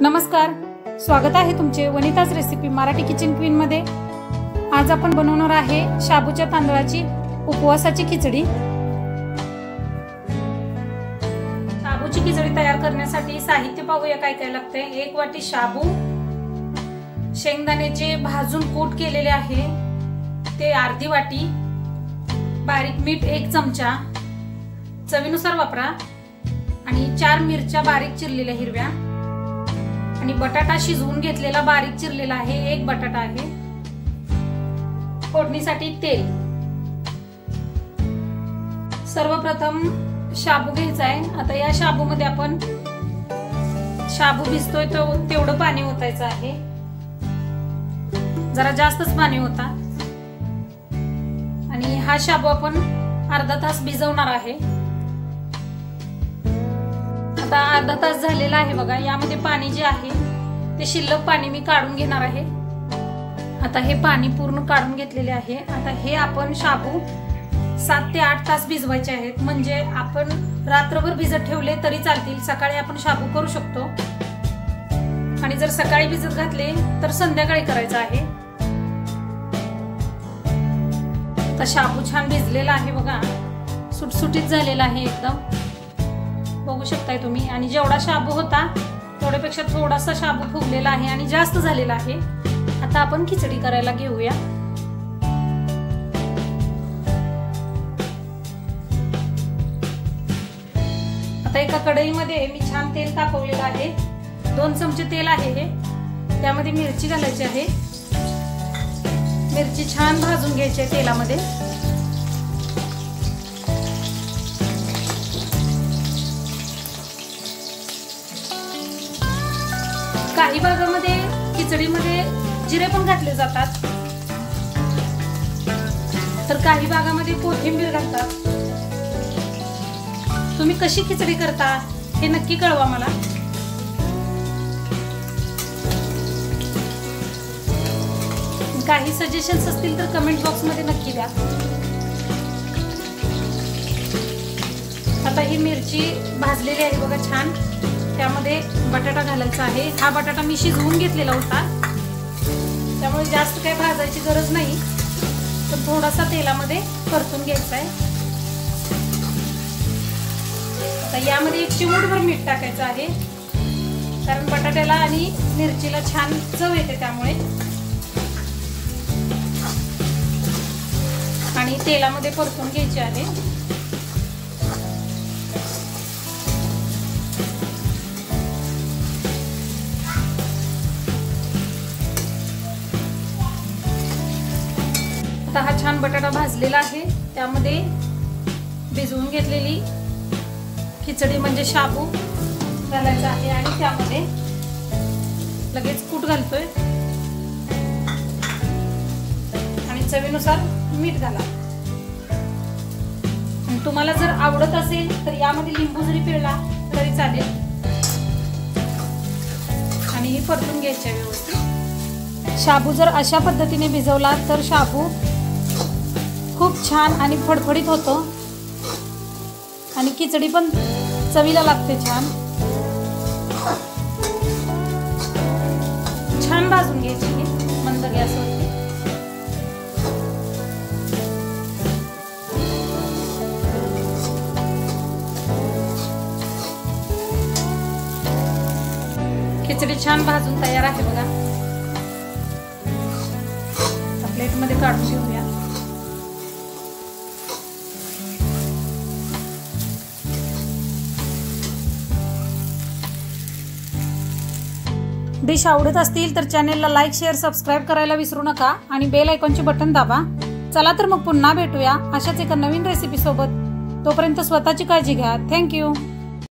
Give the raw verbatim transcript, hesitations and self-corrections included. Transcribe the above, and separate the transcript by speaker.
Speaker 1: नमस्कार, स्वागत आहे तुमचे Vanita's recipe Marathi kitchen queen मध्ये। आज आपण बनवणार आहे शाबूच्या तांदळाची उपवासाची खिचडी। शाबूची खिचडी तयार करण्यासाठी साहित्य पाहूया काय काय लागते। एक वाटी शाबू, शेंगदाण्याचे भाजून कूट केलेले आहे ते अर्धी वाटी, बारीक मीठ एक चमचा, चवीनुसार वापरा, आणि चार मिरच्या बारीक चिरलेल्या हिरव्या, आणि बटाटा शिजवून घेतलेला बारीक चिरलेला आहे एक बटाटा आहे। फोडणीसाठी तेल। सर्वप्रथम शाबू घ्यायचा आहे। आता या शाबू मध्ये आपण शाबू भिजतोय तो तेवढं पाणी ओतायचं आहे, जरा जास्तच पाणी होता। आणि हा शाबू आपण अर्धा तास भिजवणार आहे। आता अर्धा तास झालेला आहे बघा। यामध्ये पाणी जे आहे ते शिल्लक पाणी मी काढून घेणार आहे। आता हे पाणी पूर्ण काढून घेतलेले आहे। आता हे आपण शाबू सात ते आठ तास भिजवायचे आहेत, म्हणजे आपण रात्रभर भिजत ठेवले तरी चालतील। सकाळी आपण शाबू करू शकतो, आणि जर सकाळी भिजत घातले तर संध्याकाळी करायचं आहे। आता शाबू छान भिजलेला आहे बघा, सुटसुटीत झालेला आहे एकदम, बघू शकताय तुम्ही। आणि जेवढा शाबू होता तेवढ्यापेक्षा थोडासा शाबू फुगलेला आहे आणि जास्त झालेला आहे। आता आपण खिचडी करायला घेऊया। आता एका कढईमध्ये मी छान तेल तापवलेलं आहे, दोन चमचे तेल आहे हे। त्यामध्ये मिरची घालायची आहे, मिरची छान भाजून घ्यायची आहे तेलामध्ये। काही भागामध्ये खिचडीमध्ये जिरे पण घातले जातात, तर काही भागामध्ये कोथिंबीर घालतात। तुम्ही कशी खिचडी करता हे नक्की कळवा मला। काही सजेशन्स असतील तर कमेंट बॉक्स मध्ये नक्की द्या। आता ही मिरची भाजलेली आहे बघा छान। त्यामध्ये बटाटा घालायचा आहे। हा बटाटा मी शिजवून घेतलेला होता, त्यामुळे जास्त काही भाजायची गरज नाही, पण थोडासा तेलामध्ये परतून घ्यायचा आहे। आता यामध्ये एक चिमूटभर मीठ टाकायचं आहे, कारण बटाट्याला आणि मिरचीला छान चव येते त्यामुळे। आणि तेलामध्ये परतून घ्यायचे आहे। आता हा छान बटाटा भाजलेला आहे, त्यामध्ये भिजवून घेतलेली खिचडी म्हणजे शाबू घालायचा आहे, आणि त्यामध्ये लगेच कूट घालतोय, आणि चवीनुसार मीठ घाला। आणि तुम्हाला जर आवडत असेल तर यामध्ये लिंबू जरी पिळला तरी चालेल। आणि हे परतून घ्यायचे व्यवस्थित। शाबू जर अशा पद्धतीने भिजवला तर शाबू खूप छान आणि फडफडीत होतो, आणि खिचडी पण चवीला लागते छान। छान भाजून घ्यायची मंद गॅसवरती। खिचडी छान भाजून तयार आहे बघा। प्लेट मध्ये काढून घेऊया। डिश आवडत असतील तर चॅनेलला लाईक, शेअर, सबस्क्राईब करायला विसरू नका, आणि बेल आयकॉनचे बटन दाबा। चला तर मग पुन्हा भेटूया अशाच एका नवीन रेसिपी सोबत। तोपर्यंत स्वतःची काळजी घ्या। थँक्यू।